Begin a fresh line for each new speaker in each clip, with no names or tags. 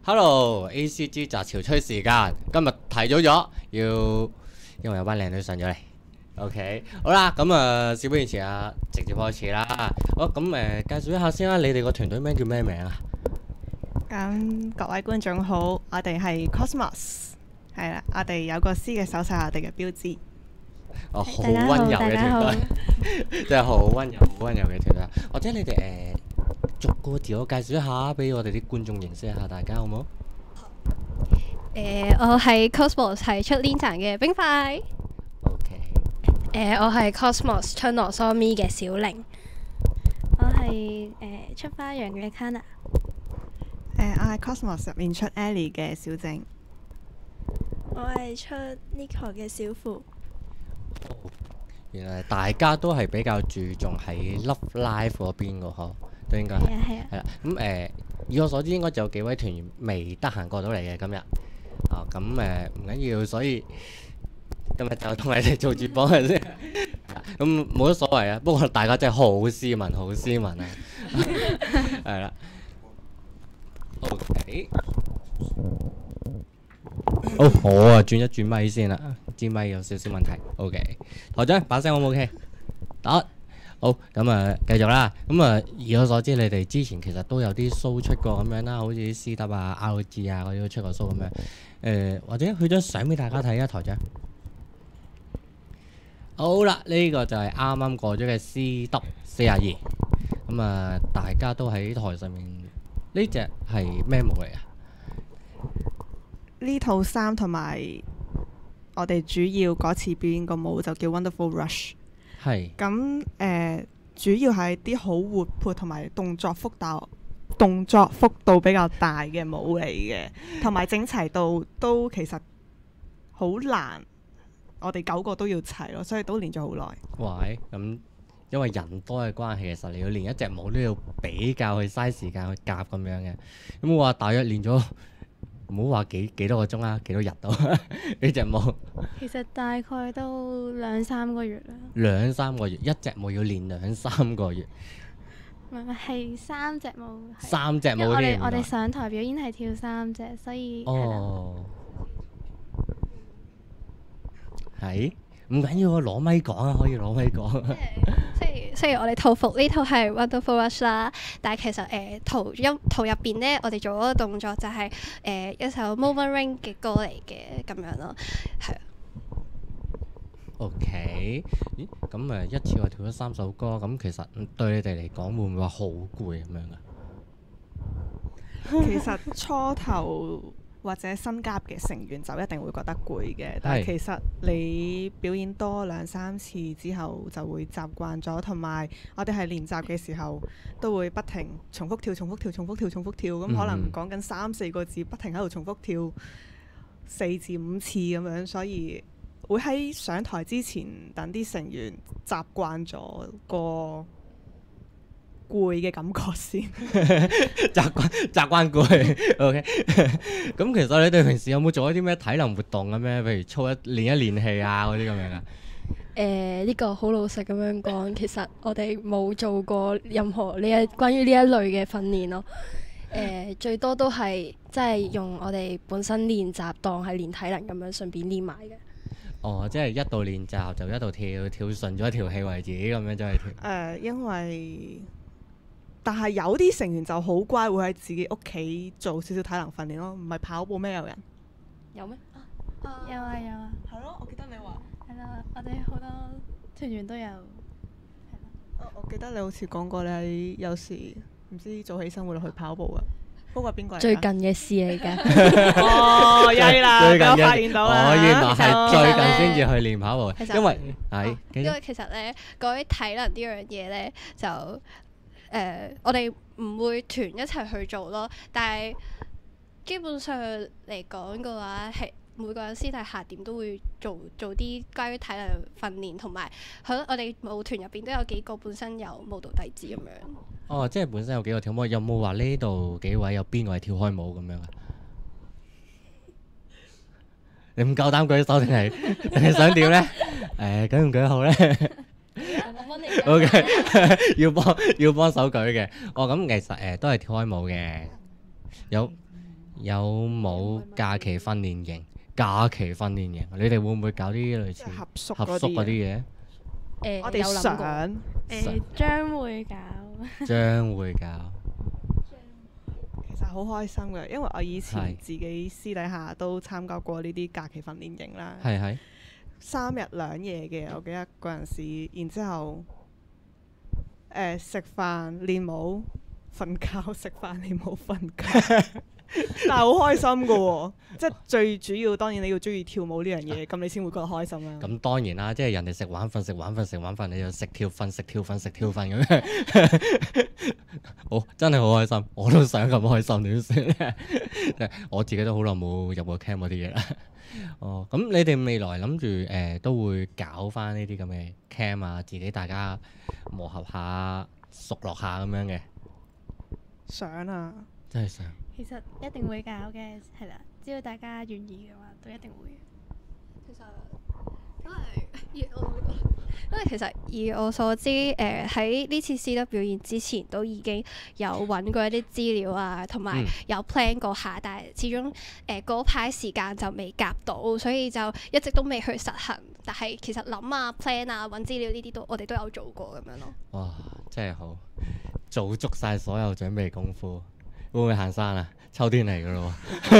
Hello，ACG 雜潮吹時間，今日提早咗，因為有班靚女上咗嚟。OK， 好啦，咁事不宜遲啊，直接開始啦。好，咁介紹一下先啦，你哋個團隊名叫咩名啊？
咁各位觀眾好，我哋係 Cosmos， 係啦，我哋有個 C 嘅手勢係我哋嘅標誌。
哦，好溫柔嘅團隊，真係好溫柔、好溫柔嘅團隊。或者你哋逐個自我介紹一下，俾我哋啲觀眾認識一下大家，好唔好？
我係 Cosmos 係出 Lantern 嘅冰塊。
OK。
我係 Cosmos 春羅疏咪嘅小玲。
我係出花樣嘅 Kana。
我係 Cosmos 入面出 Ellie 嘅小靜。
我係出 Nico 嘅小付。
原來大家都係比較注重喺 Love Live 嗰邊嘅嗬，都應該係。係啦，咁以我所知應該就有幾位團員未得閒過到嚟嘅今日。咁唔緊要，所以今日就同你哋做主播嘅先。咁冇乜所謂啊，不過大家真係好斯文，好斯文啊。係啦。OK。好啊，轉一轉咪先啦，支咪有少少問題。OK， 台長把聲 O 唔 OK？ 得，好，咁繼續啦。咁以我所知，你哋之前其實都有啲 show 出過咁樣啦，好似 CW 啊、RG 啊嗰啲都出過 show 咁樣。或者去張相俾大家睇啊，台長。好啦，呢個就係啱啱過咗嘅 CW42。咁大家都喺台上面，呢隻係咩舞嚟啊？
呢套衫同埋我哋主要嗰次表演個舞就叫 Wonderful Rush。
係。
咁主要係啲好活潑同埋動作幅度比較大嘅舞嚟嘅，同埋整齊度都其實好難，我哋9個都要齊咯，所以都練咗好耐。
喂，咁因為人多嘅關係，其實你要練一隻舞都要比較去嘥時間去夾咁樣嘅。咁我話大約練咗。唔好話幾多個鐘啊，幾多日到呢隻舞？
其實大概都2-3個月啦。
2-3個月，一隻舞要練2-3個月。
唔係3隻舞。
3隻舞
我哋上台表演係跳3隻，所以
哦，係唔緊要啊，攞咪講啊，可以攞咪講。
雖然我哋套服呢套係 Wonderful Rush 啦，但係其實圖入邊呢，我哋做嗰個動作就係一首 Moment Ring 嘅歌嚟嘅咁樣咯，係啊。
OK， 咦？咁一次我跳咗3首歌，咁其實對你哋嚟講會唔會話好攰咁樣啊？
其實初頭或者新加入嘅成員就一定會覺得攰嘅，但係其實你表演多2-3次之後就會習慣咗，同埋我哋係練習嘅時候都會不停重複跳，咁可能講緊3-4個字，不停喺度重複跳4至5次咁樣，所以會喺上台之前等啲成員習慣咗個攰嘅感覺先。
習慣攰。OK。咁其實你哋平時有冇做一啲咩體能活動咁樣？譬如練一練氣啊嗰啲咁樣啊？
呢個好老實咁樣講，其實我哋冇做過任何關於呢一類嘅訓練咯。最多都係即係用我哋本身練習當係練體能咁樣，順便練埋嘅。
哦，即係一度練習就一度跳順咗條氣為止咁樣就係跳。
因為但係有啲成員就好乖，會喺自己屋企做少少體能訓練咯，唔係跑步咩？有人
有咩？
有啊。
係咯，我記得你話
係啦，我哋好多團員都有。
我記得你好似講過你有時唔知早起身會落去跑步噶，嗰個係邊個嚟？
最近嘅事嚟㗎。
哦，曳啦，俾我發現到啦。
原來係最近先至去練跑步，因為
其實咧講起體能呢樣嘢咧就。我哋唔會團一齊去做咯，但係基本上嚟講嘅話，係每個人私底下點都會做啲關於體能訓練，同埋我哋舞團入邊都有幾個本身有舞蹈底子咁樣。
哦，即係本身有幾個跳舞，有冇話呢度幾位有邊個係跳開舞咁樣啊？你唔夠膽舉手定係想點咧？舉唔舉好咧？O.K. 要幫手舉嘅。咁其實都係跳開舞嘅。 有冇假期訓練營？假期訓練營，你哋會唔會搞啲類似
合宿
合宿嗰啲嘢？
我哋
有諗過
想
將會搞。
將會搞。
其實好開心嘅，因為我以前
係
自己私底下都參加過呢啲假期訓練營啦，
係
3日2夜嘅，我記得嗰陣時，然之後食飯練舞瞓覺，食飯練舞瞓覺，但係好開心嘅喎，即係最主要當然你要中意跳舞呢樣嘢，咁你先會覺得開心啦。
咁當然啦，即係人哋食玩瞓食玩瞓食玩瞓，你就食跳瞓食跳瞓食跳瞓咁樣。好，真係好開心，我都想咁開心點算咧？我自己都好耐冇入過 camp 嗰啲嘢啦。哦，咁你哋未來諗住都會搞翻呢啲咁嘅 camp 啊，自己大家磨合下、熟落下咁樣嘅。
想啊！
真係想。
其實一定會搞嘅，係啦，只要大家願意嘅話，都一定會。
其實因為其實以我所知，喺呢次 C.W 表演之前都已經有揾過一啲資料啊，同埋有 plan 過下，但係始終嗰排時間就未夾到，所以就一直都未去實行。但係其實諗啊、plan 啊、揾資料呢啲都我哋都有做過咁樣咯。
哇！真係好，做足晒所有準備功夫。會唔會行山啊？秋天嚟噶咯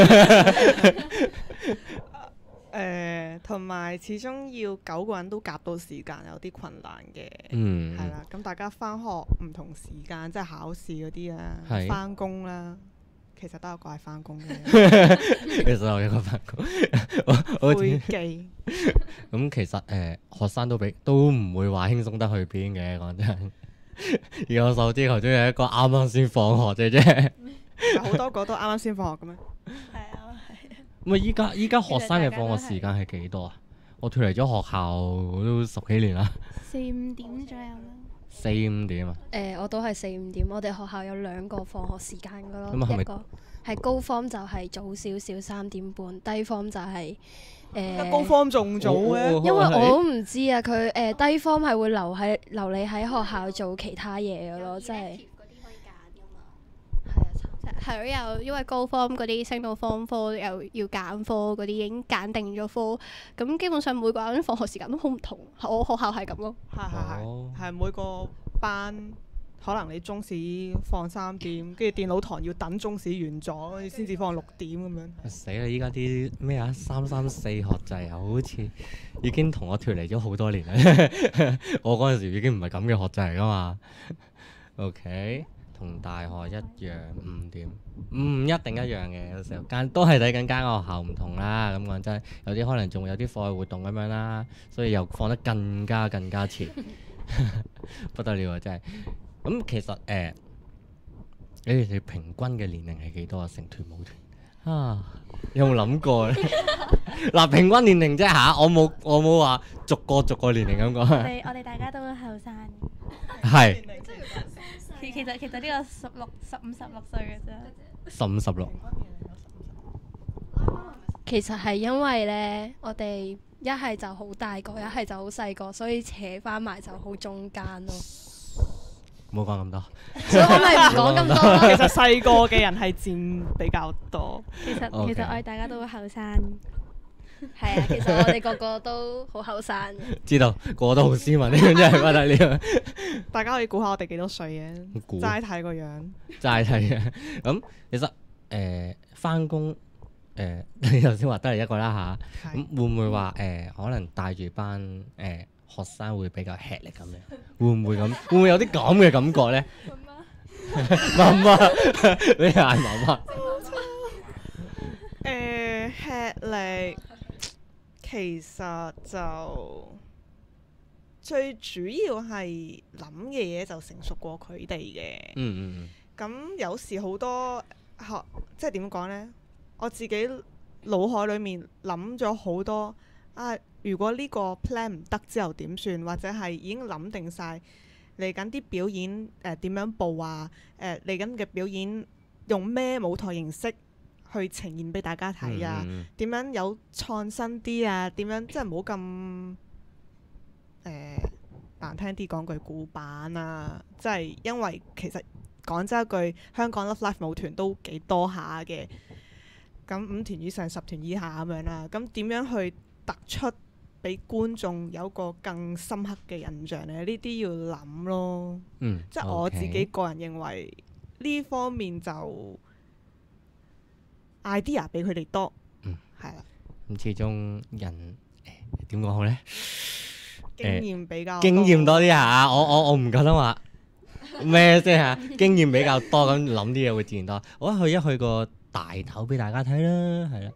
喎。同埋始終要9個人都夾到時間，有啲困難嘅。
嗯。
係啦，咁大家翻學唔同時間，即係考試嗰啲啊，
係
翻工啦，其實都有個係翻工嘅。
其實我有個翻工，
飛機。
咁其實學生都唔會話輕鬆得去邊嘅，講真。而我手知頭中有一個啱啱先放學啫。
好多個都啱啱先放學嘅咩？
係啊，係啊。
咁啊，依家學生嘅放學時間係幾多啊？我脱離咗學校都10幾年啦。
4、5點左右啦。
4、5點啊？
我都係4、5點。我哋學校有2個放學時間噶咯，
咁係咪
一個係高方就係早少少3點半，低方就係
高方仲早嘅。
因為我都唔知啊，佢低方係會留你喺學校做其他嘢嘅咯，即係。係咯，又因為高科嗰啲升到方科又要揀科嗰啲已經揀定咗科，咁基本上每個人放學時間都好唔同。我學校係咁咯。
係每個班可能你中史放3點，跟住電腦堂要等中史完咗先至放6點咁樣。
死啦！依家啲咩啊334學制啊，好似已經同我脱離咗好多年啦。我嗰陣時已經唔係咁嘅學制嚟噶嘛。OK。同大學一樣5點，唔一定一樣嘅，有時候都係睇緊間學校唔同啦。咁講真，有啲可能仲有啲課外活動咁樣啦，所以又放得更加前，不得了啊！真係。咁其實你哋平均嘅年齡係幾多啊？成團舞團啊，有冇諗過咧？嗱，平均年齡啫嚇，我冇話逐個年齡咁講。
我哋大家都後生。
係。
其實呢個15、16歲嘅啫。
15、16。
其實係因為咧，我哋一係就好大個，一係就好細個，所以扯翻埋就好中間咯。
唔好講咁多。
所以我咪唔講咁多咯。
其實細個嘅人係佔比較多。
其實我哋大家都後生。
係啊，其實我哋個個都好後生。
知道，個個都好斯文，呢樣真係不得了。
大家可以估下我哋幾多歲嘅？齋睇個樣。齋
睇嘅。咁其實返工你頭先話得係一個啦嚇，咁會唔會話可能帶住班學生會比較吃力咁樣？會唔會咁？會唔會有啲咁嘅感覺咧？媽媽，你嗌媽媽。
吃力。其實就最主要係諗嘅嘢就成熟過佢哋嘅。咁有時好多即係點講呢？我自己腦海裡面諗咗好多啊！如果呢個 plan 唔得之後點算？或者係已經諗定晒嚟緊啲表演點樣佈啊？嚟緊嘅表演用咩舞台形式去呈現俾大家睇啊？點樣有創新啲啊？點樣即係唔好咁難聽啲講句古板啊！即係因為其實講真一句，香港 Love Life 舞團都幾多下嘅。 咁5團以上10團以下咁樣啦。咁點樣去突出俾觀眾有個更深刻嘅印象呢？呢啲要諗咯。即係我自己個人認為呢方面就 idea 比佢哋多。係啦。
咁始終人點講好呢？
經驗比較
經驗多啲嚇，我唔覺得話咩先嚇，經驗比較多，咁諗啲嘢會自然多。我去個大頭俾大家睇啦，係啦。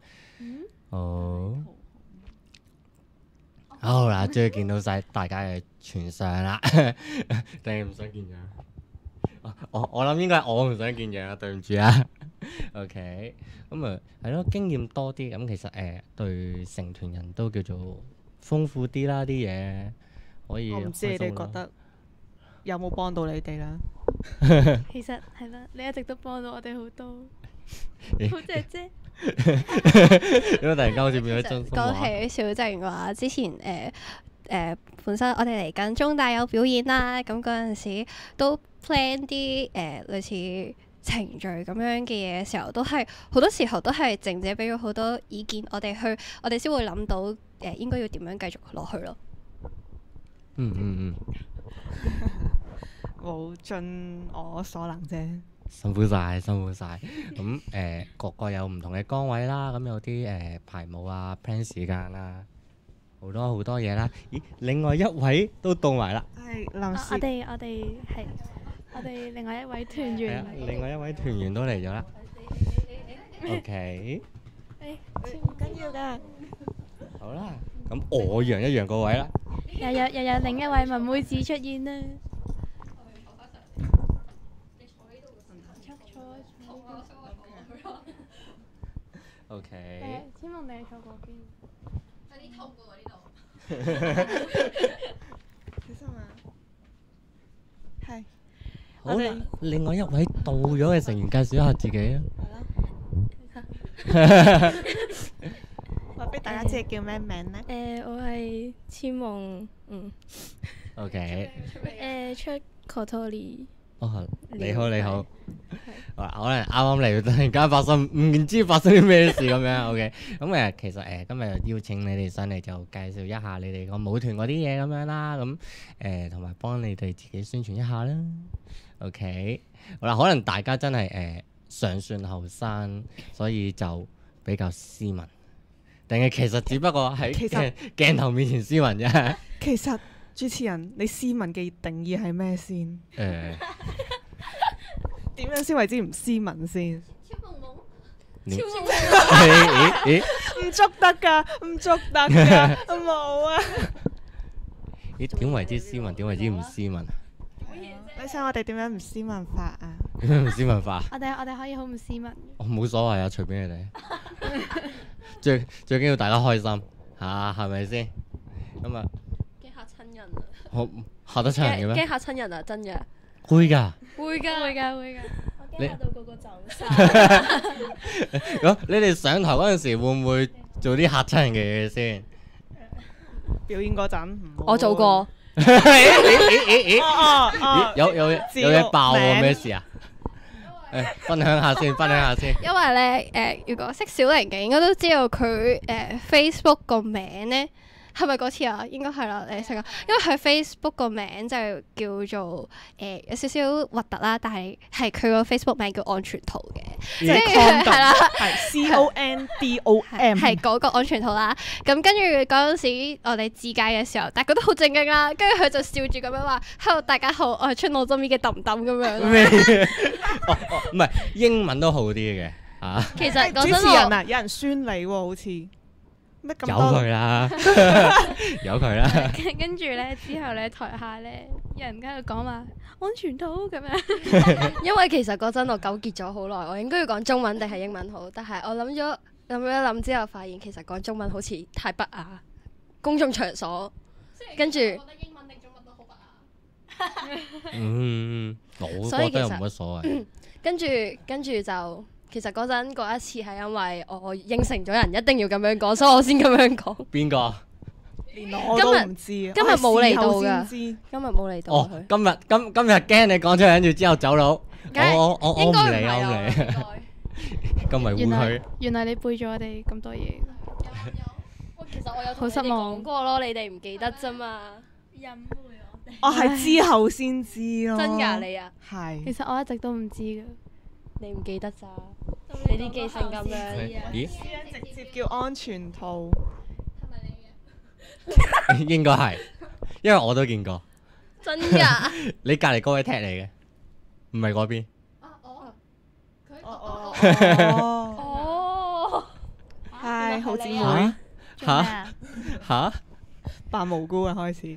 好啦，終於見到晒大家嘅全相啦。定係唔想見樣？我諗應該係我唔想見樣啊，對唔住啊。OK，咁啊係咯，經驗多啲，咁其實對成團人都叫做豐富啲啦，啲嘢可以。
我唔知你哋覺得有冇幫到你哋啦？
其實係啦，你一直都幫到我哋好多，好姐姐。
因為突然間好似變咗真心話。
講起小靜嘅話，之前本身我哋嚟緊中大有表演啦，咁嗰陣時都 plan 啲類似程序咁樣嘅嘢嘅時候，都係好多時候都係靜姐俾咗好多意見，我哋先會諗到應該要點樣繼續落去咯。
冇盡我所能啫。
辛苦晒。咁個個有唔同嘅崗位啦，咁有啲排舞啊、plan 時間啊，好多嘢啦。咦，另外一位都到埋啦。
係臨時。
我哋另外一位團員。
另外一位團員都嚟咗啦。OK。
唔緊要㗎。
好啦，咁我讓一讓個位啦。
又有另一位文妹子出現啦。
OK。
千夢你坐嗰邊。
有啲痛㗎喎呢度。
小心啊！係。
好啦，另外一位到咗嘅成員介紹一下自己啊。
話俾大家知叫咩名呢？
我係千夢
OK。
出 Kotori。
你好。可能啱啱嚟，突然間發生唔知發生啲咩事咁樣。OK。咁其實今日邀請你哋上嚟就介紹一下你哋個舞團嗰啲嘢咁樣啦。咁同埋幫你哋自己宣傳一下啦。OK。好啦，可能大家真係尚算後生，所以就比較斯文，定係其實只不過喺鏡頭面前斯文啫。
其實主持人，你斯文嘅定義係咩先？點樣先為之唔斯文先？唔捉得㗎，冇啊！
咦？點為之斯文？點為之唔斯文？
你想我哋點樣唔斯文法啊？
點樣唔斯文法？
我哋可以好唔斯文。
我冇所謂啊，隨便你哋。最緊要大家開心嚇，係咪先？咁啊，
驚嚇親人啊！
好嚇得親人嘅咩？
驚嚇親人啊！真嘅。
會㗎。
我驚嚇到個個走晒。
咁你哋上台嗰陣時會唔會做啲嚇親人嘅嘢先？
表演嗰陣，
我做過。
有嘢爆喎，咩事啊？分享下先。
因為咧，如果識小玲嘅，應該都知道佢Facebook 個名咧，係咪嗰次啊？應該係啦，你識啊？因為佢 Facebook 個名就叫做有少少核突啦，但係佢個 Facebook 名叫安全套嘅，即係係啦，
係 CONDOM，
係嗰個安全套啦。咁跟住嗰陣時，我哋自介嘅時候，但係覺得好正經啦。跟住佢就笑住咁樣話：Hello，大家好，我係春老中意嘅揼揼咁樣。
咩？唔係英文都好啲嘅嚇。
其實
主持人啊，有人宣你喎，好似。
由佢啦，由佢啦。
跟住咧，之後咧，台下咧，有人喺度講話安全套咁樣。
因為其實嗰陣我糾結咗好耐，我應該要講中文定係英文好？但係我諗咗一諗之後，發現其實講中文好似太不雅，公眾場所。跟住，我覺得英文定中文都好不雅。
我覺得又冇乜所謂。
跟住就。其實嗰陣嗰一次係因為我應承咗人一定要咁樣講，所以我先咁樣講。
邊個？
連我都唔知。今
日冇嚟到㗎。今日冇嚟到。
今日驚你講出嚟，跟住之後走佬。我唔理。 咁迷糊佢。
原來你背咗我哋咁多嘢。
其實我有
好失望
講過咯，你哋唔記得啫嘛。
隱瞞我哋。
我係之後先知咯。
真㗎你啊？
係。
其實我一直都唔知㗎。
你唔記得咋？你啲記性咁樣。
咦？
直接叫安全套。
應該係，因為我都見過。
真㗎？
你隔離嗰位踢嚟嘅，唔係嗰邊。
哦。
係好姊妹。
嚇嚇
扮無辜啊開始。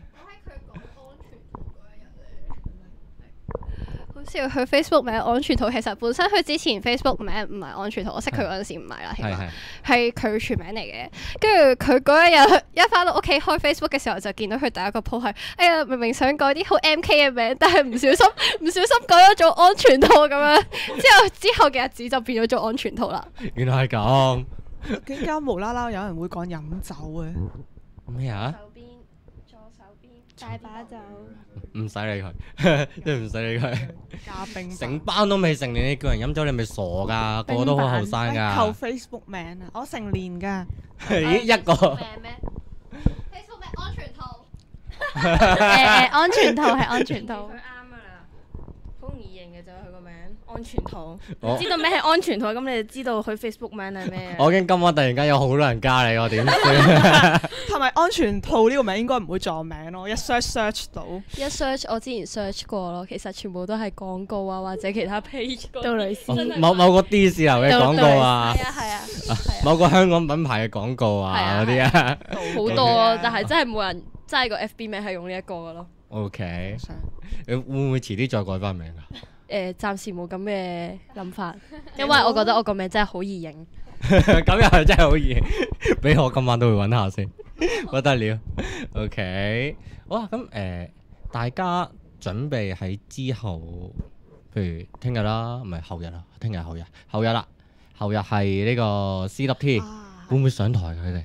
好笑，佢 Facebook 名安全套，其實本身佢之前 Facebook 名唔係安全套，我識佢嗰陣時唔係啦，起碼係佢全名嚟嘅。跟住佢嗰一日一翻到屋企開 Facebook 嘅時候，就見到佢第一個 po 係，哎呀明明想改啲好 MK 嘅名，但係唔小心改咗做安全套咁樣。之後嘅日子就變咗做安全套啦。
原來係咁。
點解無啦啦有人會講飲酒嘅？
咩啊？
左手邊
大把酒。
唔使理佢，真係唔使理佢。
加冰。
成班都未成年，你叫人飲酒，你咪傻㗎？個個都好後生㗎。
扣 Facebook 名啊！我成年㗎。
咦一個。
名咩 ？Facebook 名安全套。
安全套係安全套。
佢啱㗎啦，好容易認嘅就係佢個名安全套。
我
知道咩係安全套，咁你就知道佢 Facebook 名係咩。
我驚今晚突然間有好多人加你，我點算？
同埋安全套呢個名應該唔會撞名咯，一 search 到。
一 search 我之前 search 過咯，其實全部都係廣告啊，或者其他 page
杜蕾斯。
某個 D 字頭嘅廣告啊，
係啊，
某個香港品牌嘅廣告啊嗰啲啊，
好多啊，但係真係冇人真係個 FB 名係用呢一個嘅咯。
OK，你會唔會遲啲再改翻名㗎？
暫時冇咁嘅諗法，因為我覺得我個名真係好易認。
咁又係真係好易，俾我今晚都會揾下先，不得了。OK，好啊，咁大家準備喺之後，譬如聽日啦，唔係後日啦，聽日後日啦，後日係呢個 CWT，會唔會上台佢哋？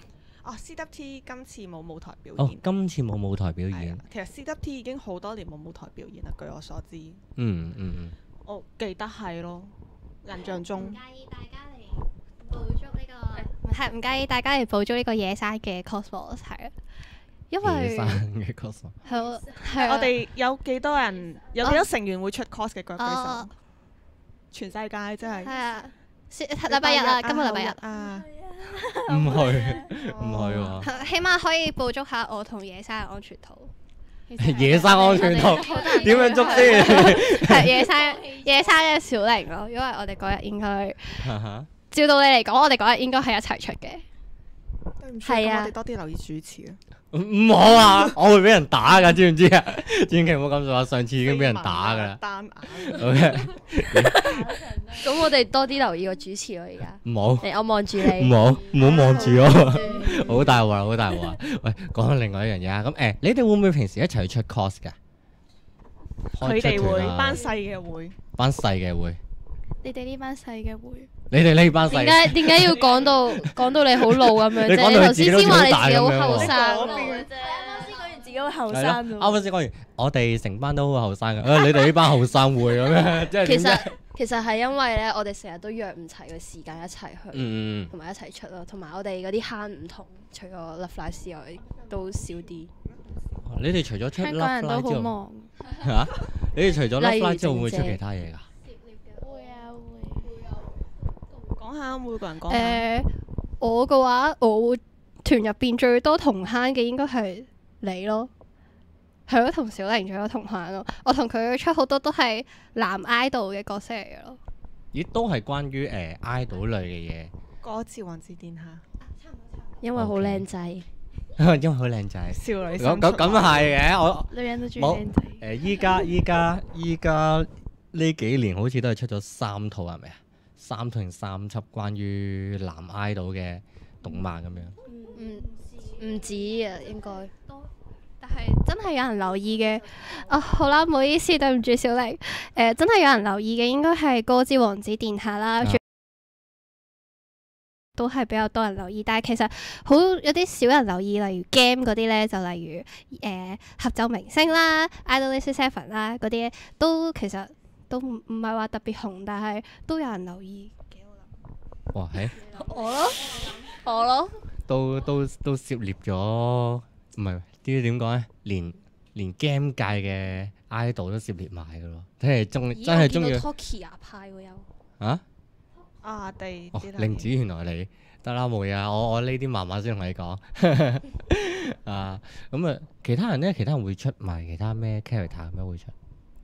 CWT 今次冇舞台表
哦
演。，
今次冇舞台表演。
其實 CWT 已經好多年冇舞台表演啦，據我所知。我記得係咯，印象中。
唔介意大家嚟捕捉呢個，係唔介意大家嚟捕捉呢個野生嘅 cosmos 係啊，因為
野生嘅 cos。
係
我哋有幾多人？有幾多成員會出 cos 嘅舉手？全世界真係。
係啊，禮拜日啊，今個禮拜日
啊。
唔去喎。
起碼可以捕捉下我同野生嘅安全套。
野生安全套點樣捉先？
係野生嘅小玲咯，因為我哋嗰日應該照道理嚟講，我哋嗰日應該係一齊出嘅。
對唔住，咁我哋多啲留意主持啊。
唔好啊！我會俾人打㗎，知唔知啊？千祈唔好咁做啊！上次已經俾人打㗎啦。
單眼。
OK。
咁我哋多啲留意個主持咯，而家。
唔好。
我望住你。
唔好望住我。好大鑊，好大鑊！喂，講緊另外一樣嘢啊！咁你哋會唔會平時一齊去出 cos 㗎？
佢哋會，班細嘅會。
班細嘅會。
你哋呢班細嘅會。
你哋呢班細。
點解要講到你好老咁樣啫？你頭先先話你自己好後生啫。自己好後生啫。
啱先講完，我哋成班都好後生嘅。你哋呢班後生會咁樣，即係
其實係因為咧，我哋成日都約唔齊嘅時間一齊去，同埋一齊出咯。同埋我哋嗰啲慳唔同，除咗 Love Live 之外，都少啲。
你哋除咗出 Love Live 之外，
香港人都好忙。
嚇！你哋除咗 Love Live 之外，會唔會出其他嘢㗎？
會啊會。
講下每個人講下。
我嘅話，我團入邊最多同慳嘅應該係你咯。係咯，同小玲仲有同行咯。我同佢出好多都係男 idol 嘅角色嚟嘅咯。
咦，都係關於idol 類嘅嘢。
歌詞王子殿下。
因為好靚仔。
因為好靚仔。
少女心。
咁係嘅，我
女人都中意靚仔。
依家呢幾年好似都係出咗3套係咪啊？3套定3輯關於男 idol 嘅動漫咁樣。
唔止啊，應該。
但係真係有人留意嘅，好啦，唔好意思，對唔住小玲，真係有人留意嘅，應該係《歌之王子殿下》啦，都係比較多人留意。但係其實有啲少人留意，例如 game 嗰啲呢，就例如合奏明星啦、Idol7 啦嗰啲，都其實都唔係話特別紅，但係都有人留意。
哇，係
我咯，
都涉獵咗，唔係啲點講咧？連 game 界嘅 idol 都涉獵埋嘅咯，真係中意
Tokia 派喎有。
啊！
令
子原來你得啦，冇嘢啊！我呢啲慢慢先同你講啊。咁啊，其他人咧，其他人會出埋其他咩 character 咩會出？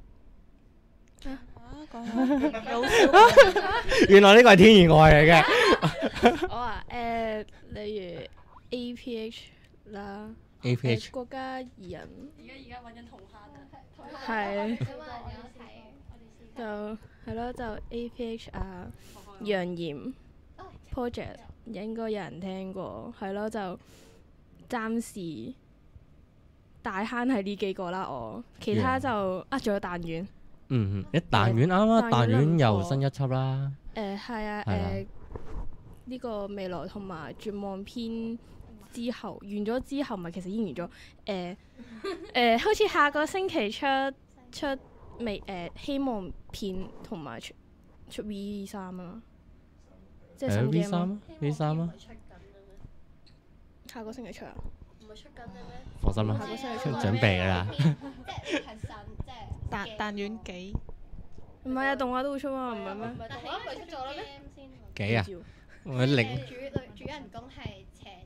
原來呢個係天然外嚟嘅。
我話例如 APH 啦
，APH
國家二人，
而家揾緊同行啊，
係
咁啊有睇。
就係咯，就 APH 啊，楊炎 project 應該有人聽過，係咯，就暫時大坑係呢幾個啦，其他就仲有彈丸。
一彈丸啱啊！彈丸又新一輯啦。
係啊，呢個未來同埋絕望篇之後完咗之後，咪其實已經完咗。好似下個星期出希望片同埋出 V3啊，即係新 game
V3啊！
下個星期出啊？
唔係出緊嘅咩？
放心啦，準備㗎啦。
即係神，即係
彈丸幾？
唔係啊，動畫都會出啊，唔係咩？
但係因為出咗啦咩？
幾啊？我零
主人公係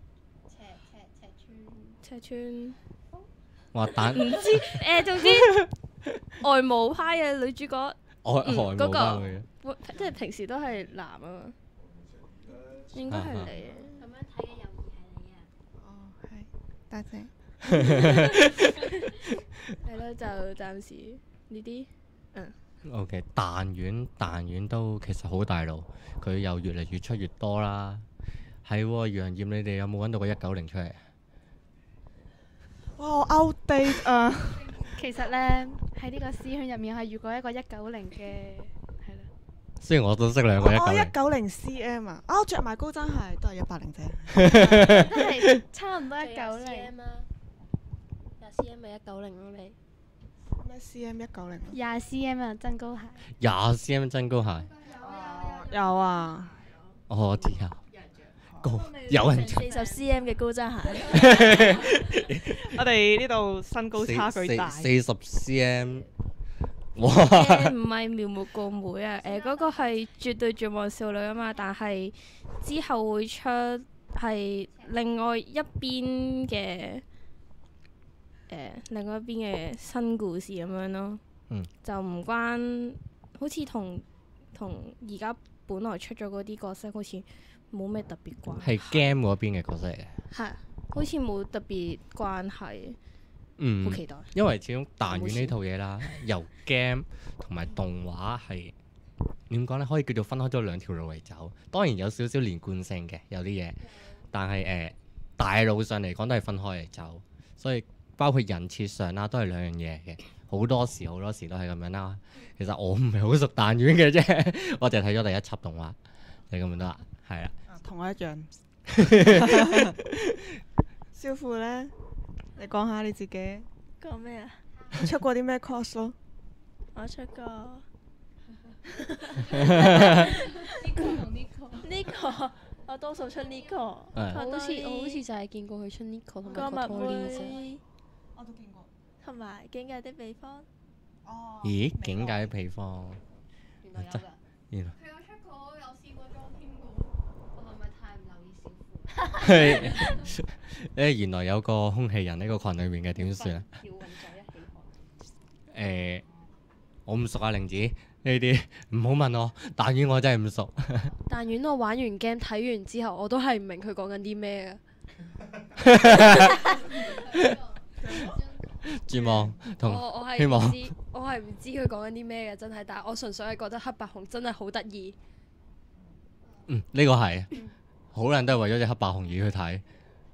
赤川。
哇！彈
唔知總之外務派嘅女主角，
嗰
個即係平時都係男啊嘛，應該係你。
咁樣睇嘅友誼係你啊。
哦，係，多謝。
係咯，就暫時呢啲。
OK， 彈丸都其實好大路，佢又越嚟越出越多啦。係喎，楊炎，你哋有冇揾到個190出嚟？
哇！我 outdate 啊！
其實咧喺呢個師兄入面，我係遇過一個190嘅，係啦。
雖然我都識兩個190。
190 cm 啊！我着埋高踭鞋都係180啫。
都係差唔多190。
20 cm 咪190咯你。
咩 cm 190？
20 cm 啊，增高鞋。
20 cm 增高鞋。
有啊。
我知啊。高有人着。
40 cm 嘅高踭鞋。
我哋呢度身高差距大。
40 cm。哇！
唔係苗木個妹啊，嗰個係絕對絕望少女啊嘛，但係之後會出係另外一邊嘅。另外一邊嘅新故事咁樣咯，就唔關，好似同而家本來出咗嗰啲角色好似冇咩特別關係。
係 game 嗰邊嘅角色嚟嘅。
係，好似冇特別關係。好期待。
因為始終彈丸呢套嘢啦，由 game 同埋動畫係點講咧，可以叫做分開咗兩條路嚟走。當然有少少連貫性嘅，有啲嘢，但係大路上嚟講都係分開嚟走，所以。包括人設上啦，都係兩樣嘢嘅。好多時都係咁樣啦。其實我唔係好熟彈丸嘅啫，我淨係睇咗第一輯動畫，就咁樣得啦。係啦，
同我一樣。少婦咧，你講下你自己。
講咩啊？
出過啲咩 cos 咯？
我出過。呢個我多數出 Nico。
我好似就係見過佢出 Nico 同埋 Kotori。
我都見過，
同埋境界的秘方。
哦。
咦？境界的秘方。
原來有㗎。
原來。
佢有出過，有試過裝添㗎。我係咪太唔留意小婦？
原來有個空氣人喺個群裏面嘅，點算啊？
跳運在一起
我唔熟啊，玲子呢啲唔好問我。彈丸我真係唔熟。
彈丸我玩完 game 睇完之後，我都係唔明佢講緊啲咩嘅。
絕望同
我係
希望，
我係唔知佢講緊啲咩嘅，真係。但係我純粹係覺得黑白熊真係好得意。
呢個係好多人都係為咗隻黑白熊而去睇。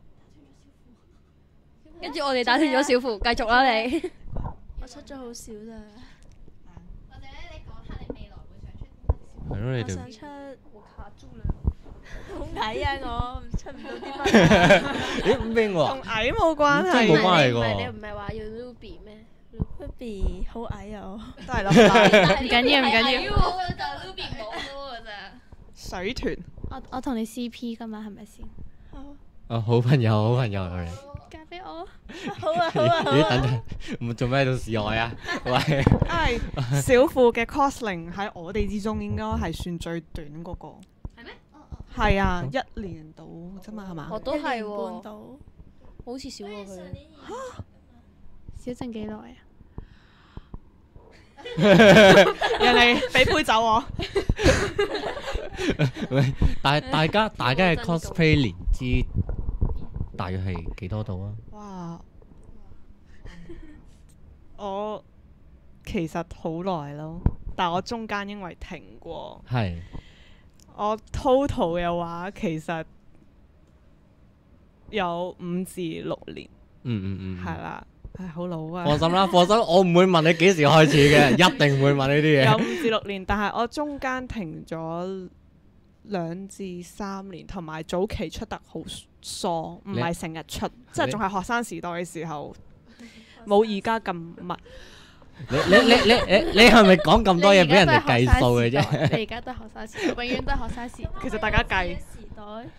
跟住我哋打斷咗小婦，繼續啦你。
我出咗好少咋。
或者咧，你講下你未來會想出
係咯，你哋。
我想出。我卡住啦。好矮啊！我出唔到啲乜。
咦？咁邊個？
同矮冇關係。
真係冇關係
你
喎。
唔係話要 Ruby 咩
？Ruby 好矮啊！
都係諗
唔緊要唔緊要。
要。就 Ruby 冇咯㗎咋。
水豚。
我同你 CP 噶嘛，係咪先？
好朋友，好朋友嚟。
嫁俾我。
好啊好啊好
咦，
啊！
等陣，做咩喺度示愛啊？喂，
小褲嘅 costing 喺我哋之中應該係算最短嗰個。係咩？係啊，1年到啫嘛，係嘛？
我都係
半
喎，
到。
好似少過佢。
小靜幾耐啊？
人哋俾杯酒我。
喂，大家嘅 cosplay 年資大約係幾多度啊？
哇！我其實好耐咯，但我中間因為停過，
係
我 total 嘅話其實有5至6年，係啦，係好老啊！
放心啦，放心，我唔會問你幾時開始嘅，一定唔會問呢啲
有
嘢。
5至6年，但係我中間停咗2至3年，同埋早期出得好疏，唔係成日出，即係仲係學生時代嘅時候，冇而家咁密。
你係咪講咁多嘢俾人哋計數嘅啫？
你而家都係學生時代，永遠都係學生時代。
其實大家計
時代。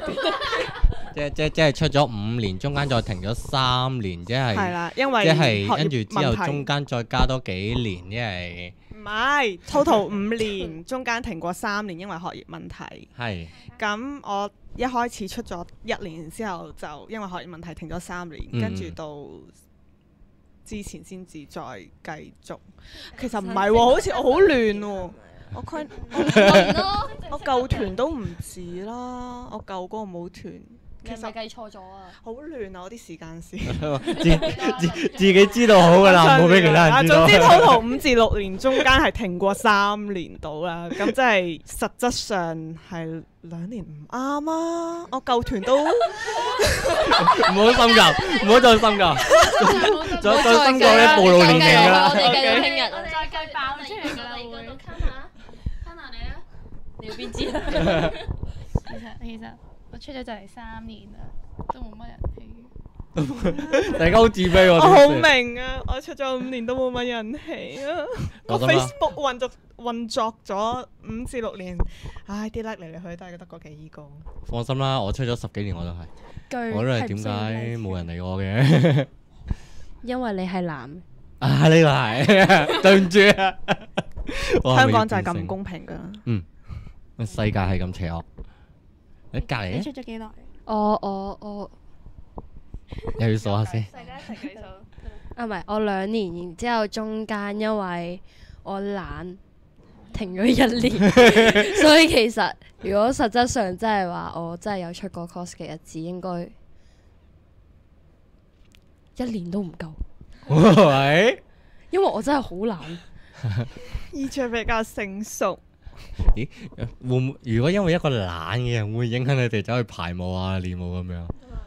即係出咗5年，中間再停咗3年，即係
係啦，因為
即係
學業
跟住之後
問題
中間再加多幾年，因為
唔係 total 5年，中間停過3年，因為學業問題。
係
咁我一開始出咗1年之後，就因為學業問題停咗3年，跟住到之前先至再繼續。其實唔係喎，好似我好亂喎。我舊團都唔止啦，我舊嗰個舞團。
其實計錯咗啊！
好亂啊！我啲時間線。
自己知道好㗎啦，唔好俾其他人知道。
總之 total 5至6年，中間係停過3年到啦。咁即係實質上係2年唔啱啊！我舊團都
唔好深究，唔好再深究，再深究咧暴露年齡㗎啦。
我哋繼續聽日。
再計爆出嚟㗎啦會。
你啊！你要邊知啊？
其實我出咗就嚟3年啦，都冇乜人氣。
大家好自卑喎。
我好明啊！我出咗5年都冇乜人氣啊！個 Facebook 運作咗5至6年，唉啲 like 嚟嚟去都係得嗰幾個。
放心啦，我出咗10幾年我都係，我都係點解冇人理我嘅？
因為你係男。
啊，呢個係對唔住啊！
香港就係咁唔公平㗎。
世界係咁邪惡。你隔離
你
咧？
出咗幾耐？
我
又要數下先。
大家一齊計數。
啊唔係，我2年，然之後中間因為我懶停咗1年，所以其實如果實質上真係話我真係有出過 cos 嘅日子，應該1年都唔夠。
喂？
因為我真係好懶。
衣着比較成熟。
咦？會唔會如果因為一個懶嘅人，會影響你哋走去排舞啊、練舞咁樣？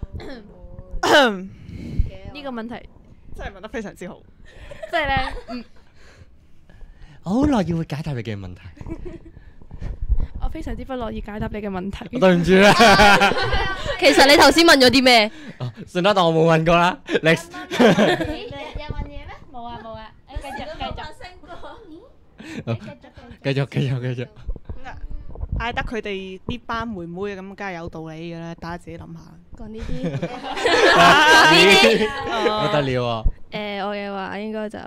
呢個問題
真係問得非常之好。
即係咧，
我好樂意會解答你嘅問題。
我非常之不樂意解答你嘅問題。
對唔住啦。
其實你頭先問咗啲咩？
算啦，當我冇問過啦。Next。
有問嘢咩？冇啊冇啊！繼續。
繼續。
嗌得佢哋呢班妹妹咁，梗係有道理嘅啦。大家自己諗下。
講呢啲。
不得了喎！
我嘅話應該就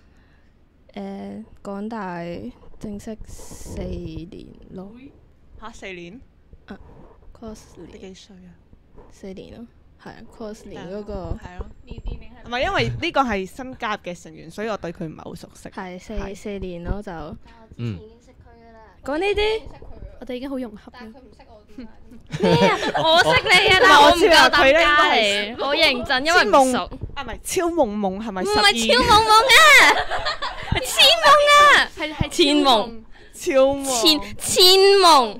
港大正式4年咯。
嚇4年？
cos
你幾歲啊
4年咯，係啊 cos 年嗰個
係咯。唔係因為呢個係新加入嘅成員，所以我對佢唔係好熟悉。
係4年咯就。
嗯。
講呢啲，我哋已經好融合啦。
佢唔識我
咩啊？我識你啊，但係我唔夠膽加你。我認真，因為唔熟。
啊，唔係超夢夢係咪？
唔係超夢夢啊，係千夢啊，係千夢，
超夢。
千夢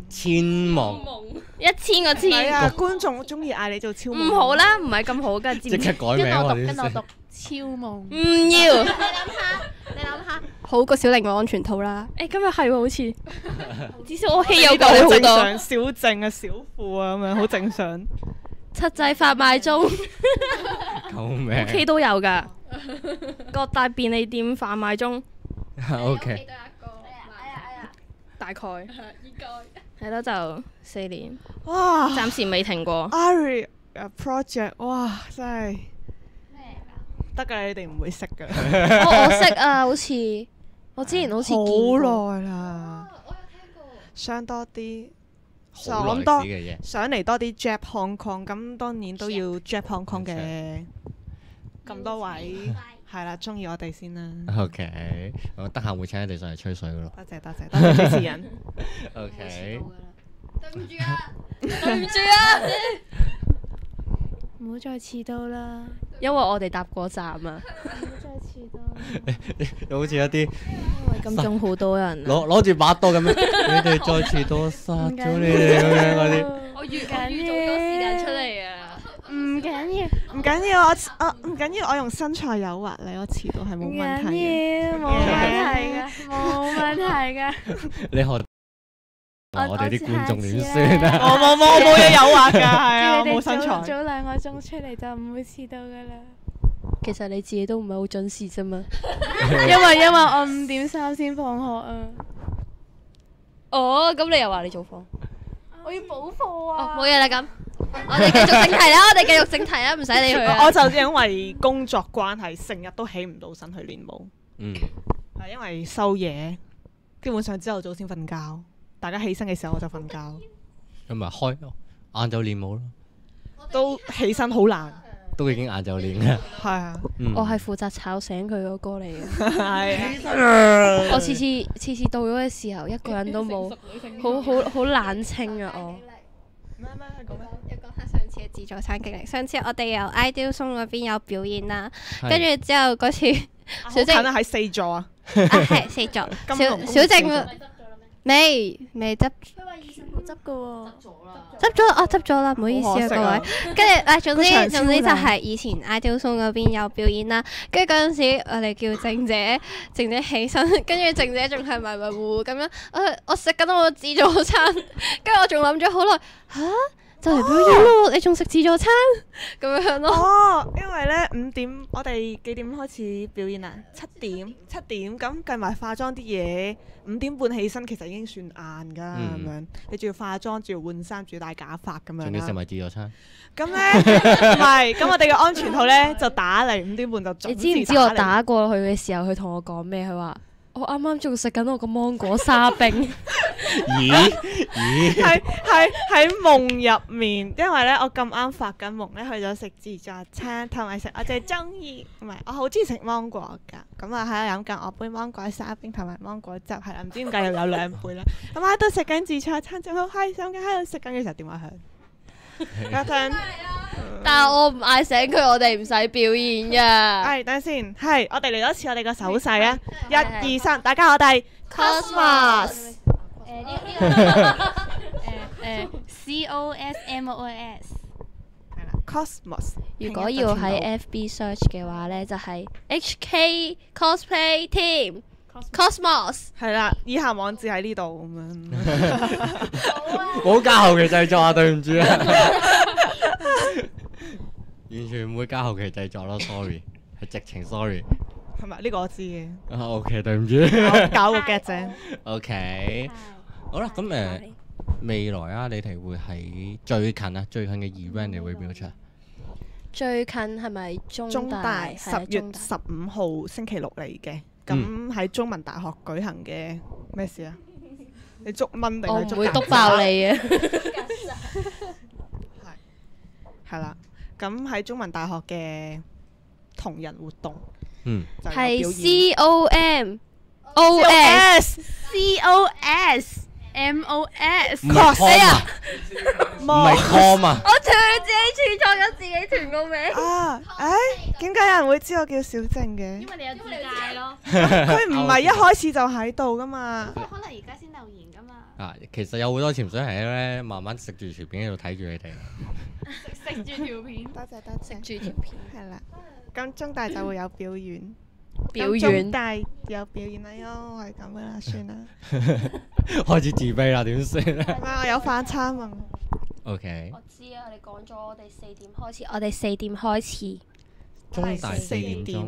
，1000個千。
係啊，觀眾中意嗌你做超夢。
唔好啦，唔係咁好噶，知唔知？
即刻改名喎！
跟我讀超夢。唔要。
你諗下，好過小玲嘅安全套啦。
今日係喎，好似至少我稀有過
好
你好多。
小靜啊，小褲啊，咁樣好正常。
七仔發賣中
救命
，OK 都有噶，各大便利店販賣中。
！OK。
大概係咯，就4年，
哇
暫時未停過。
！Ari project 哇，真係得㗎，你哋唔會識㗎。
我識啊，好似我之前好似見過。
好耐啦，
我有聽過。
上多啲。
好耐史嘅嘢。
上嚟多啲 Jap Hong Kong，咁當然都要 Jap Hong Kong 嘅。咁多位係啦，中意我哋先啦。
OK，我得閒會請你哋上嚟吹水噶咯。
多謝多謝多謝主持人。
OK，
對唔住啊！
對唔住啊，
唔好再遲到啦！
因為我哋搭過站啊。
唔好再遲到，
好似一啲
因為金鐘好多人啊。
攞住把刀咁樣，你哋再遲到殺咗你哋咁樣嗰啲。
我預早多時間出嚟啊。
唔緊要，
唔緊要，我唔緊要，我用身材誘惑你，我遲到係冇
唔
問題嘅。
緊要，冇問題嘅，冇問題嘅。
你學我哋啲觀眾點算啊？
我冇嘢誘惑㗎，係啊，我
叫你哋
冇身材。
早2個鐘出嚟就唔會遲到噶啦。
其實你自己都唔係好準時啫嘛。
因為我5點3先放學啊。
哦，咁你又話你早放？
我要補課
哦，
啊。
冇嘢啦咁。我哋繼續正題啦，我哋繼續正題啦，唔使理佢啊。
我就因為工作關係，成日都起唔到身去練舞。
嗯，
係因為收嘢，基本上朝頭早先瞓覺，大家起身嘅時候我就瞓覺，
咁咪開晏晝練舞咯，
都起身好難。
都已經晏晝練啦。
係啊，
嗯
我係負責吵醒佢嗰個嚟嘅。
係。
我次次到咗嘅時候，一個人都冇，好冷清啊我。
要講下上次嘅自助餐經歷。上次我哋由 Ideal Zone 嗰邊有表演啦，
係
跟住之後嗰次小靜
好近啊，喺4座啊。
係4座，
金龍公司
小靜未執
因為以前冇執噶喎。
執咗哦，執咗啦，唔好意思啊各
好可惜啊
位。跟住總
個場
之就
超靚
係以前 Ideal Zone 嗰邊有表演啦，跟住嗰陣時我哋叫靜姐起身，跟住靜姐仲係迷迷糊糊咁樣，我食緊我自助餐，跟住我仲諗咗好耐嚇。就嚟表演咯，你仲食自助餐咁樣咯？
哦，因為咧5點，我哋幾點開始表演啊？7點咁計埋化妝啲嘢，5點半起身其實已經算晏㗎咁樣。你仲要化妝，仲要換衫，仲要戴假髮咁樣啦。
仲要食埋自助餐。
咁咧唔係，咁我哋嘅安全號咧就打嚟5點半就準
你
時
知唔知我
嚟
打過去嘅時候，佢同我講咩？佢話我啱啱仲食緊我個芒果沙冰。
咦？
喺夢入面，因為咧我咁啱發緊夢咧，去咗食自助餐，同埋食我最中意，唔係我好中意食芒果㗎，咁啊喺度飲緊我杯芒果沙冰同埋芒果汁，係啦，唔知點解又有2杯啦。咁喺度食緊自助餐，仲好開心嘅，喺度食緊嘅時候電話響，家陣
但係我唔嗌醒佢，我哋唔使表演㗎。
係等陣先，係我哋嚟多次我哋個手勢啊，1、2、3，大家我哋 Cosmos。
COSMOS。
係啦，Cosmos。
如果要喺 FB search 嘅話呢，就係 HK Cosplay Team Cosmos。
係啦，以下網址喺呢度咁樣。
冇加後期製作啊，對唔住啊。完全唔會加後期製作咯，sorry，係直情 sorry。
係咪？呢個我知嘅。
啊，OK，對唔住。
搞個 get 啫。
OK，好啦，咁未來啊，你哋會喺最近嘅 event 你會邊度出啊？
最近係咪中大
10月15號星期六嚟嘅，咁喺中文大學舉行嘅咩事啊？你捉蚊定
我唔
係捉
會篤爆你嘅。
係啦，咁喺中文大學嘅同人活動，
嗯，
就有
係
表演
COMOS。
COSMOS。
唔係 com 啊，唔係 com 啊。
我自己串錯咗自己團個名。
啊！點解有人會知我叫小靜嘅？
因為你有自介咯。
佢唔係一開始就喺度噶嘛。
可能而家先留言噶嘛。
啊，其實有好多潛水係咧，慢慢食住薯片喺度睇住你哋。
食住條片。
多謝多謝。
住條片
係啦，咁中大就會有表演。
表演
咁中大有表演啦，係咁噶啦，算啦。
開始自卑啦，點算啊
係咪我有飯餐啊？
？OK，
我知啊，你講咗我哋4點開始，我哋4點開始。
中大4點鐘。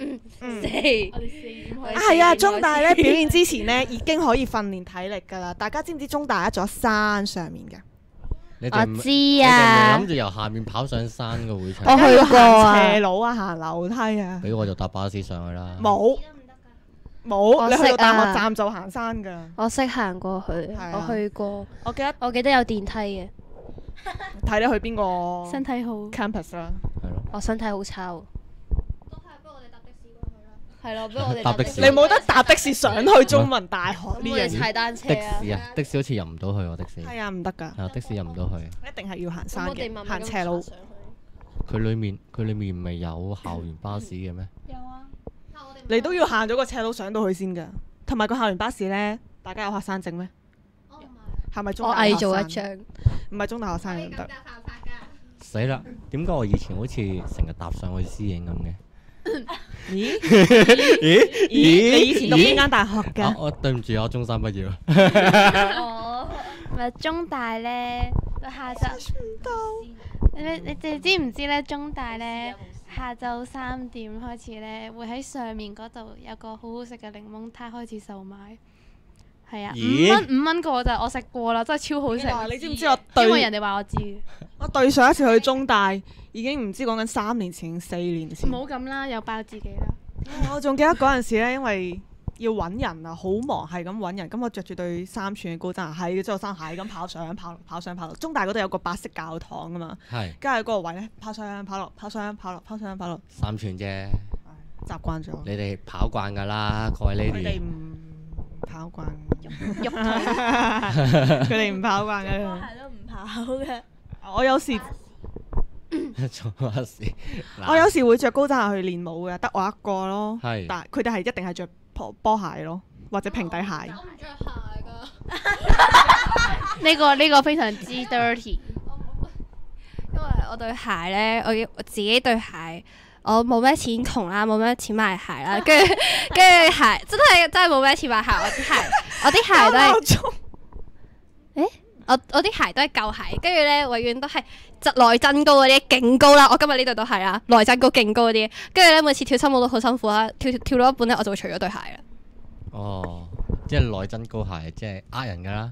係啊，中大咧表演之前咧已經可以訓練體力㗎啦。大家知唔知中大喺座山上面㗎？
我知
啊！
啊，
諗住由下面跑上山個會場。
我去過啊，
斜路啊，行樓梯啊。
俾我就搭巴士上去啦。
冇，你去到大學站就行山㗎。
我識行過去，我去過。我記得有電梯嘅。
睇你去邊個
身體好
campus 啦。
係咯。
我身體好差喎。
都係，不如我哋搭的士過去啦。
係咯，不如我哋
搭的士
你冇得搭的士上去中文大學呢
我哋
樣嘢。
踩單車
的
啊。
士啊，的士好似入唔到去喎，的士。
係啊，唔得㗎。
係啊，的士入唔到去。
一定係要行山嘅，
咁我哋慢慢
行斜路。
佢裡面唔係有校園巴士嘅咩？
有啊，
你都要行咗個斜路上到去先㗎。同埋個校園巴士咧，大家有學生證咩？係咪中
我
大學生？
偽做一張。
唔係中大學生唔得。
死啦！點解我以前好似成日搭上去私影咁嘅？
咦？
咦？
你以前讀邊間大學
啊
㗎？
我對唔住，我中三畢業。
哦，咪中大咧，到下晝你哋知唔知咧？中大咧下晝3點開始咧，會喺上面嗰度有個好好食嘅檸檬撻開始售賣。係啊，
咦
5蚊個咋，我食過啦，真係超好食。
你知唔知我
因為
對
人哋話我知嘅。
我對上一次去中大已經唔知講緊3年前、4年前。
唔好咁啦，又爆自己啦。
我仲記得嗰陣時咧，因為要揾人啊，好忙，係咁揾人。咁我着住對3寸嘅高踭鞋，喺之後生係咁跑上跑上跑落。中大嗰度有個白色教堂㗎嘛，
係
跟住喺嗰個位咧跑上跑落，跑上跑落，跑上跑落，
3寸啫，
習慣咗。
你哋跑慣㗎啦，各位
佢哋
lady。
唔跑慣，
肉痛。
佢哋唔跑慣嘅。
係咯，唔跑嘅。
我有時
做乜事？
我有時會着高踭鞋去練舞嘅，得我一個咯。
係
但係佢哋係一定係着波鞋咯，或者平底鞋。
我唔着鞋㗎。
呢個非常之 dirty。
因為我對鞋咧，我自己對鞋，我冇咩錢窮啦，冇咩錢買鞋啦，跟住鞋真係冇咩錢買鞋，我啲鞋都係，我啲鞋都係舊鞋，跟住咧永遠都係內增高嗰啲，勁高啦！我今日呢對都係啦，內增高勁高嗰啲，跟住咧每次跳親舞都好辛苦啦，跳到一半咧我就會除咗對鞋啦。
哦，即係內增高鞋，即係呃人㗎啦。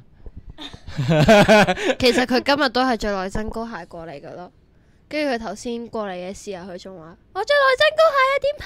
其實佢今日都係着內增高鞋過嚟㗎咯。跟住佢頭先過嚟嘅時候，佢仲話：我着內增高鞋啊，點跑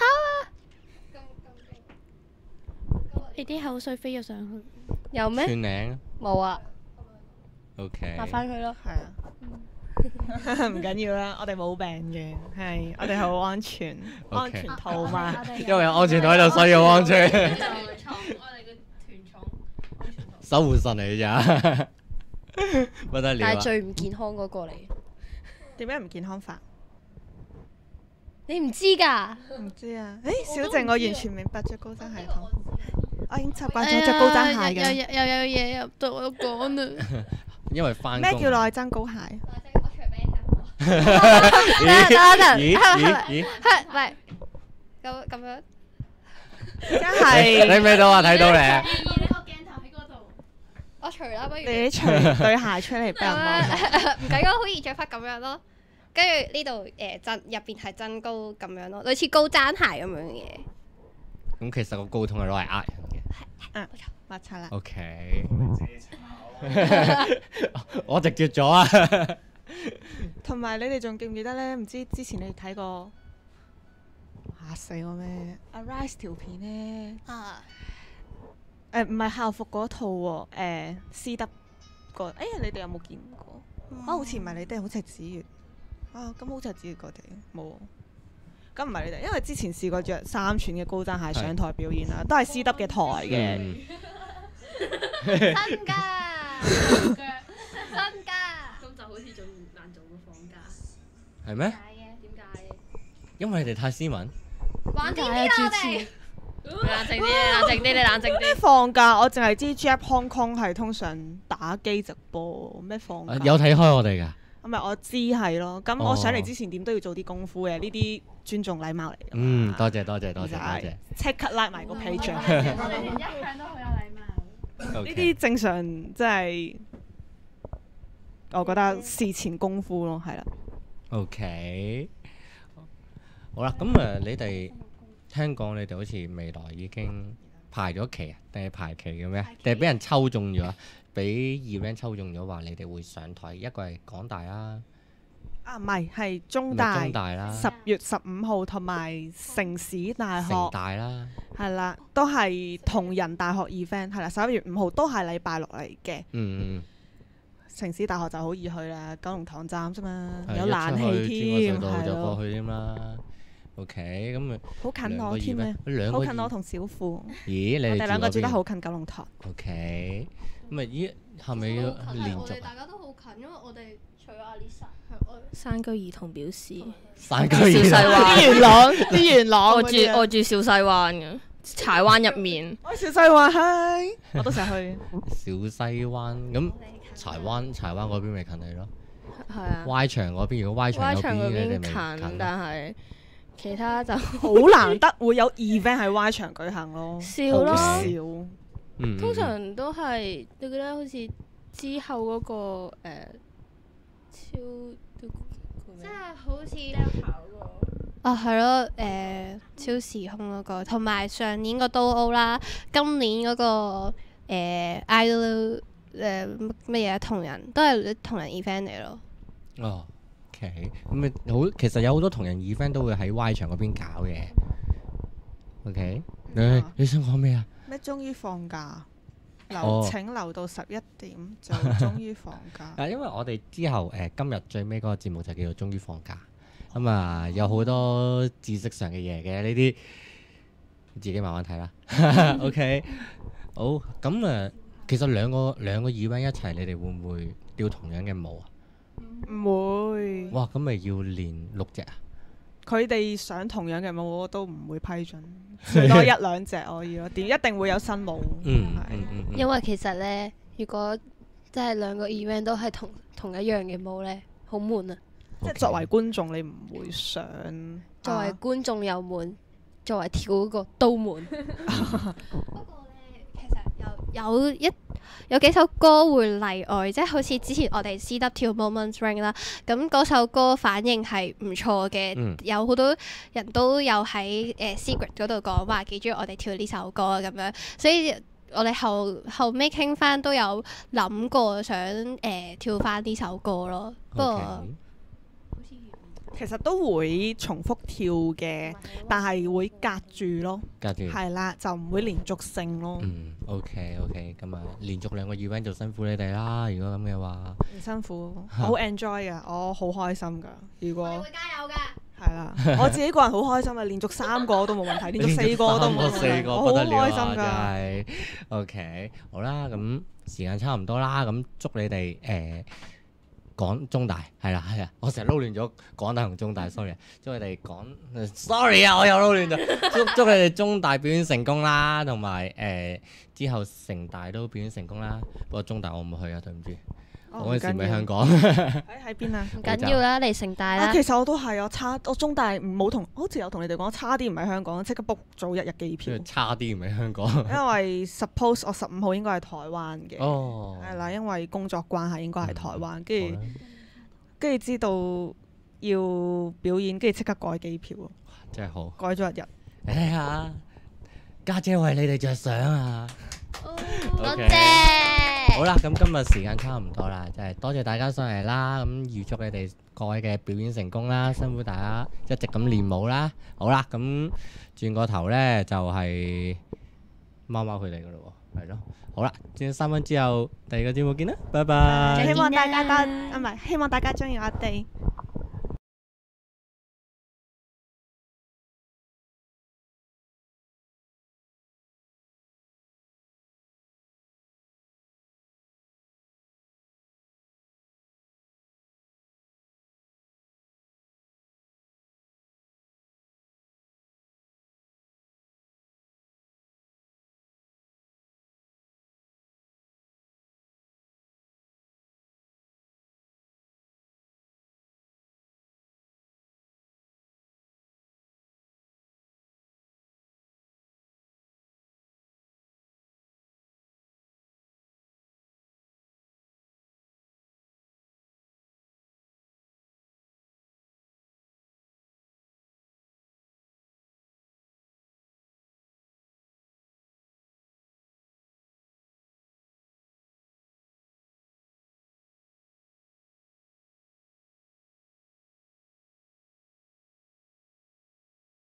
啊？
你啲口水飛咗上去。
有咩？
串領
冇啊。
，OK。
答翻佢咯。
係啊，唔緊要啦，我哋冇病嘅，係我哋好安全，
OK
安全套嘛。
因為有安全帶喺度，所以好安全。
我哋嘅團重
守護神嚟咋，不得了啊！
但係最唔健康嗰個嚟。
點解唔健康法？
你唔知㗎？
唔知啊。誒，小靜，我完全明白着高踭鞋痛。我已經習慣咗着高踭鞋嘅。
又有嘢入到我講啦。
因為翻
咩叫內增高鞋？
我除俾你睇。
咦？
係咁樣。
真係
睇唔睇到啊？睇到你啊！
你個鏡頭喺嗰度。
我除啦，不如。
你除對鞋出嚟俾人望下。
唔緊要，好易着翻咁樣咯。跟住呢度入邊係增高咁樣咯，類似高踭鞋咁樣嘅。
咁其實個高筒係攞嚟呃人嘅。
抹擦啦。
OK。我直接咗啊！
同埋你哋仲記唔記得咧？唔知之前你睇過嚇死我咩？Arise 條片咧。
啊。
唔係校服嗰套喎。C 得個。哎呀，你哋有冇見過？好似唔係你哋，好似係子月。咁好似係子月嗰啲冇。咁唔係你哋，因為之前試過着3寸嘅高踭鞋上台表演啦，都係 C 得嘅台嘅。
真㗎。真㗎。
咁就好似仲難做過放假。
係咩？
點解？
因為你哋太斯文。
玩啲啦我哋。
冷靜啲，冷靜啲，你冷靜
咩
啲。
放假？我淨係知 Jap Hong Kong 係通常打機直播。咩放假？
有睇開我哋㗎。
唔係我知係咯。咁我上嚟之前點都要做啲功夫嘅，呢啲尊重禮貌嚟㗎嘛。
多謝。
即刻拉埋個 page。
我哋一向都好有禮貌。
呢啲正常，即係我覺得事前功夫咯，係啦。
OK。 好啦，咁你哋聽講你哋好似未來已經排咗期啊，定係排期嘅咩？定係俾人抽中咗？俾 event 抽中咗話你哋會上台，一個係港大啊，
唔係，係中
中
大
大啦，
10月15號同埋城市大學
城大啦，
係啦，都係同仁大學 event 係啦，11月5號都係禮拜六嚟嘅。
嗯，
城市大學就好易去啦，九龍塘站啫嘛，
係
有冷氣添，
一出去尖沙咀
係咯，
就過去添啦。OK，咁啊，
好近我添咧，
兩個
好近我同小富，
咦，你
我哋兩個住得
邊
好近九龍塘。
OK，咁啊，咦，係咪要連續啊？
大家都好近，因為我哋除咗阿 Lisa，
山居兒童表示，
山區
小西灣
啲元朗，啲元朗
我
嗰啲啊，
住小西灣嘅柴灣入面，
我小西灣係，我都成日去。
小西灣咁柴灣嗰邊咪近你咯
係啊。
？Y 場嗰邊如果 Y 場有
歪場嗰邊
邊你哋咪
近，
近咯。
但係其他就
好難得會有 event 喺 Y 場舉行咯，
少咯
好少。
嗯，
通常都係你覺得好似之後嗰個超
即係好似係咯，超時空嗰個，同埋上年個都 O 啦，今年嗰個idol 乜嘢同人都係同人 event 嚟咯。
哦，OK，咁啊好，其實有好多同人 event 都會喺 Y 場嗰邊搞嘅。OK，你想講咩啊？
咩終於放假？
哦
請留到11點就終於放假。
因為我哋之後今日最尾嗰個節目就叫做終於放假，咁啊有好多知識上嘅嘢嘅呢啲，自己慢慢睇啦。OK，好，咁其實兩個 event 一齊，你哋會唔會跳同樣嘅舞啊？
唔會，
哇，咁咪要練6隻啊？
佢哋想同樣嘅舞我都唔會批准，最多1兩隻可以咯。一定會有新舞。係
因為其實呢，如果即係兩個 event 都係同一樣嘅舞呢，好悶啊！
即係作為觀眾，你唔會想
作為觀眾又悶，作為跳嗰個都悶。
不過咧，其實有幾首歌會例外，即係好似之前我哋 C 得跳 Moment Ring 啦，咁嗰首歌反應係唔錯嘅，有好多人都有喺Secret 嗰度講話幾中意我哋跳呢首歌咁樣，所以我哋後尾傾翻都有諗過想跳翻呢首歌咯，不過。
其實都會重複跳嘅，但係會隔住咯，
隔住
係啦，就唔會連續性咯。
OK，咁啊，連續2個 event 就辛苦你哋啦。如果咁嘅話，
唔辛苦，我好 enjoy 噶，我好開心噶。如果
會加油㗎。
係啦，我自己個人好開心啊，連續3個都冇問題，連續4個都冇問題，我好開心
真
㗎。
係 OK，好啦，咁時間差唔多啦，咁祝你哋講中大係啦，我成日撈亂咗港大同中大 ，sorry，祝你哋sorry 啊，我又撈亂咗，祝你哋中大表演成功啦，同埋之後城大都表演成功啦。不過中大我唔去啊，對唔住，我嗰陣時未香港。
喺邊啊？
唔緊要啦，嚟城大啦。
其實我都係，我中大冇好似有同你哋講，差啲唔喺香港，即刻 book 早1日機票。
差啲唔喺香港。
因為 suppose 我15號應該係台灣嘅，
哦，
係啦，因為工作關係應該係台灣，跟住知道要表演，跟住即刻改機票咯，
真係好，
改咗1日。
你睇下家姐為你哋着想啊！
多謝。
好啦，咁今日時間差唔多啦，就係多謝大家上嚟啦，咁預祝你哋各位嘅表演成功啦，辛苦大家一直咁練舞啦。好啦，咁轉個頭呢，就係貓貓佢哋噶咯喎，係咯。好啦，轉3分之後，第2個節目見啦，拜拜。
希望大家希望大家中意我哋。